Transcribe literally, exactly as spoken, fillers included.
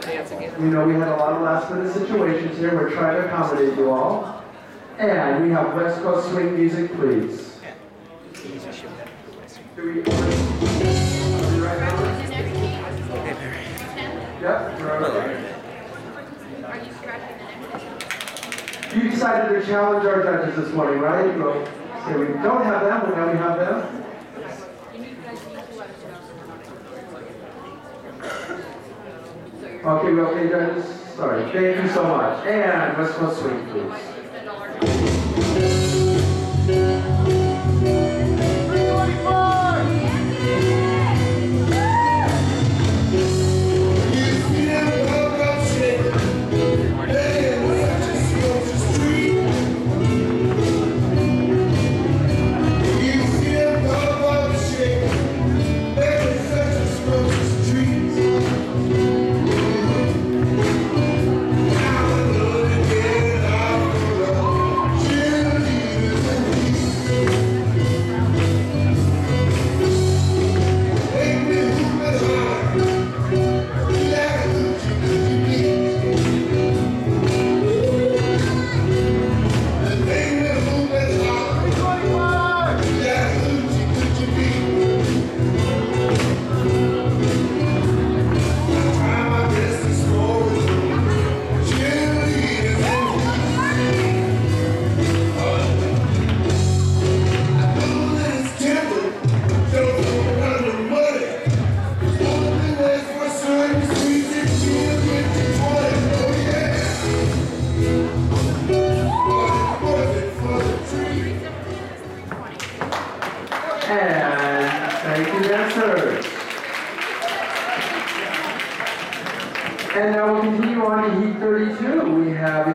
We know we had a lot of last minute situations here. We're trying to accommodate you all. And we have West Coast swing music, please. Do we, are we right now? Yep, we're okay. Are you scratching the next? You decided to challenge our judges this morning, right? Well, so we don't have them, but now we have them. Okay, we okay, judges? Sorry. Thank you so much. And West Coast swing, please. And thank you, dancers. And now we'll continue on to Heat thirty-two. We have